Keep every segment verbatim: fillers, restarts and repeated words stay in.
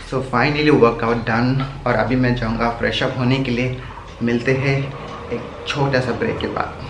So finally workout done और अभी मैं जाऊंगा फ्रेश अप होने के लिए। मिलते हैं एक छोटा सा ब्रेक के बाद।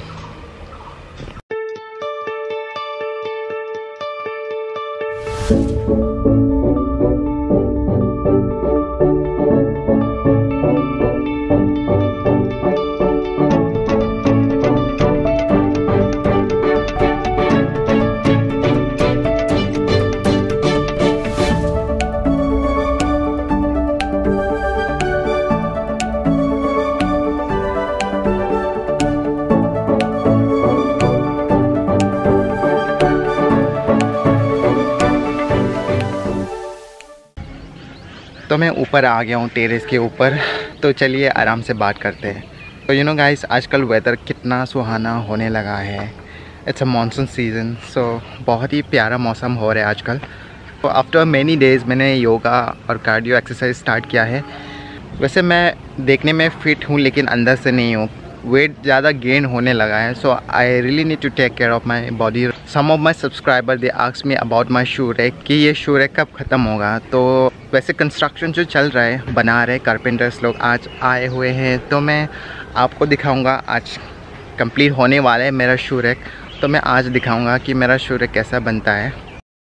तो मैं ऊपर आ गया हूँ टेरेस के ऊपर, तो चलिए आराम से बात करते हैं। तो यू नो गाइस, आजकल वेदर कितना सुहाना होने लगा है। It's a monsoon season, so बहुत ही प्यारा मौसम हो रहा है आजकल। तो आफ्टर मैनी डेज़ मैंने योगा और कार्डियो एक्सरसाइज स्टार्ट किया है। वैसे मैं देखने में फ़िट हूँ लेकिन अंदर से नहीं हूँ। वेट ज़्यादा गेन होने लगा है, so I really need to take care of my body. Some of my subscriber they ask me about my shoe rack कि ये शू रैक कब ख़त्म होगा। तो वैसे कंस्ट्रक्शन जो चल रहा है, बना रहे कारपेंटर्स लोग आज आए हुए हैं, तो मैं आपको दिखाऊंगा। आज कंप्लीट होने वाला है मेरा शू रैक, तो मैं आज दिखाऊंगा कि मेरा शू रैक कैसा बनता है।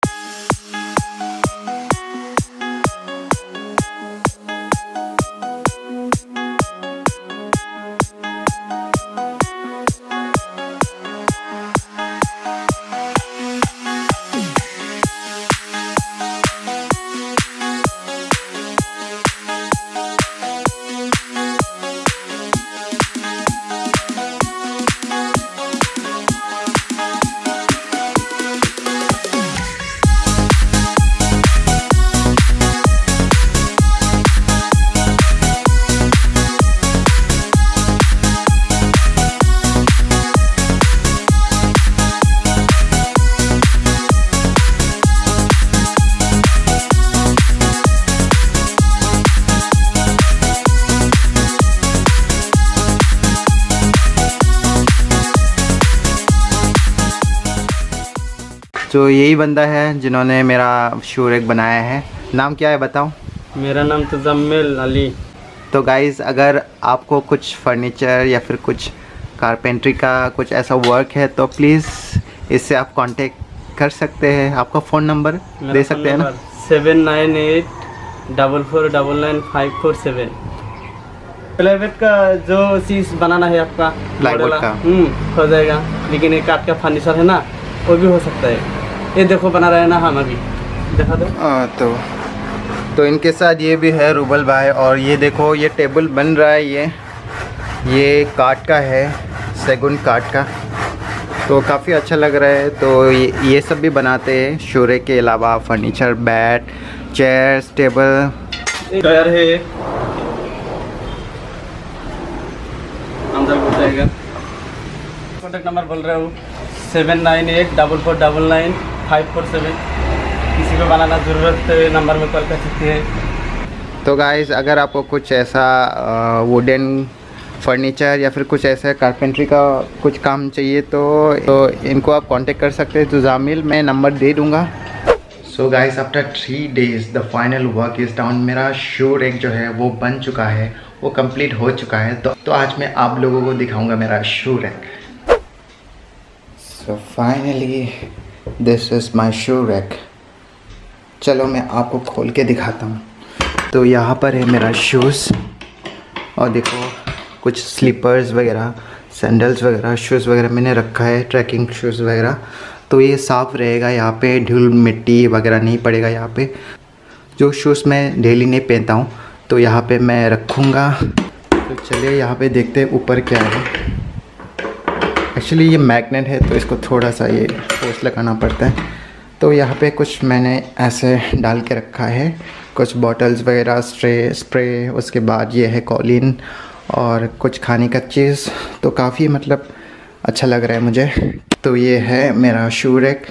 तो यही बंदा है जिन्होंने मेरा शू रैक बनाया है। नाम क्या है बताओ? मेरा नाम तो जम्मिल अली। तो गाइज़, अगर आपको कुछ फर्नीचर या फिर कुछ कारपेंट्री का कुछ ऐसा वर्क है तो प्लीज़ इससे आप कांटेक्ट कर सकते हैं। आपका फ़ोन नंबर दे सकते हैं ना? Seven nine eight double four double nine five four seven. Plywood का जो चीज़ बनाना है आपका, प्लाईवुड का हो जाएगा, लेकिन एक काठ का फर्नीचर है ना, वो भी हो सकता है। ये देखो बना रहे हैं ना हम, अभी दिखा दो। आ, तो तो इनके साथ ये भी है रूबल भाई। और ये देखो, ये टेबल बन रहा है, ये ये काठ का है, सेगुन काठ का, तो काफ़ी अच्छा लग रहा है। तो ये, ये सब भी बनाते हैं शू रैक के अलावा। Furniture, bed, chairs, table, tyre है, अंदर घुस जाएगा। कॉन्टैक्ट नंबर बोल रहा हूँ seven nine eight double four double nine five four seven. किसी को बनाना ज़रूरत नंबर में कॉल कर सकते हैं। तो गाइस, अगर आपको कुछ ऐसा वुडन फर्नीचर या फिर कुछ ऐसा कारपेंट्री का कुछ काम चाहिए तो तो इनको आप कांटेक्ट कर सकते हैं। तो जामिल, मैं नंबर दे दूंगा। So guys, after three days the final work is down. मेरा शू रैक जो है वो बन चुका है, वो कंप्लीट हो चुका है। तो, तो आज मैं आप लोगों को दिखाऊंगा मेरा shoe rack. So finally this is my shoe rack. चलो मैं आपको खोल के दिखाता हूँ। तो यहाँ पर है मेरा शूज़, और देखो कुछ स्लीपर्स वगैरह, सैंडल्स वगैरह, शूज़ वगैरह मैंने रखा है, ट्रैकिंग शूज़ वगैरह। तो ये साफ़ रहेगा, यहाँ पे धूल मिट्टी वगैरह नहीं पड़ेगा यहाँ पे। जो शूज़ मैं डेली नहीं पहनता हूँ तो यहाँ पे मैं रखूँगा। तो चलिए यहाँ पे देखते हैं ऊपर क्या है। एक्चुअली ये मैग्नेट है तो इसको थोड़ा सा ये फोर्स लगाना पड़ता है। तो यहाँ पे कुछ मैंने ऐसे डाल के रखा है, कुछ बॉटल्स वगैरह, स्प्रे स्प्रे उसके बाद ये है कॉलिन और कुछ खाने का चीज़। तो काफ़ी मतलब अच्छा लग रहा है मुझे। तो ये है मेरा शू रैक।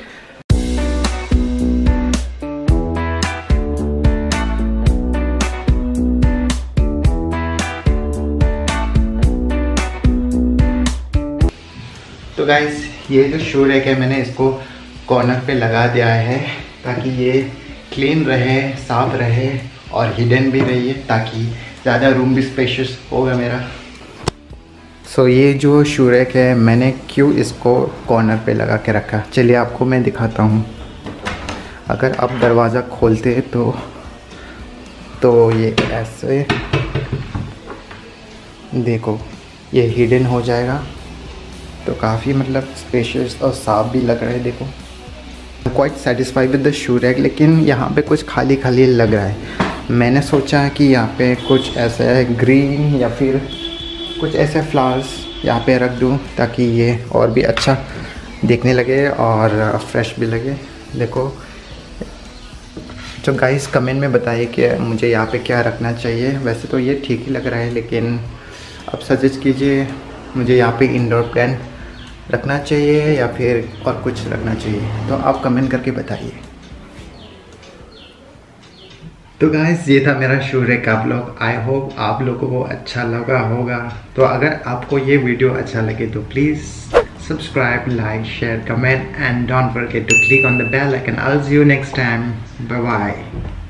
तो गाइस, ये जो शू रैक है मैंने इसको कॉर्नर पे लगा दिया है ताकि ये क्लीन रहे, साफ रहे और हिडन भी रही है ताकि ज़्यादा रूम भी स्पेशियस होगा मेरा। सो so, ये जो शू रैक है मैंने क्यों इसको कॉर्नर पे लगा के रखा, चलिए आपको मैं दिखाता हूँ। अगर आप दरवाज़ा खोलते हैं तो तो ये ऐसे देखो ये हिडन हो जाएगा, तो काफ़ी मतलब स्पेशियस और साफ भी लग रहा है। देखो quite satisfied with the shoe rack, लेकिन यहाँ पे कुछ खाली खाली लग रहा है। मैंने सोचा कि यहाँ पे कुछ ऐसा है ग्रीन या फिर कुछ ऐसे फ्लावर्स यहाँ पे रख दूँ ताकि ये और भी अच्छा देखने लगे और फ्रेश भी लगे। देखो तो गाइस कमेंट में बताइए कि मुझे यहाँ पे क्या रखना चाहिए। वैसे तो ये ठीक ही लग रहा है, लेकिन अब सजेस्ट कीजिए मुझे यहाँ पे इंडोर प्लांट रखना चाहिए या फिर और कुछ रखना चाहिए, तो आप कमेंट करके बताइए। तो गाइस ये था मेरा शू रैक का व्लॉग। आई होप आप लोगों को अच्छा लगा होगा। तो अगर आपको ये वीडियो अच्छा लगे तो please subscribe, like, share, comment and don't forget to click on the bell icon. I will see you next time. Bye bye.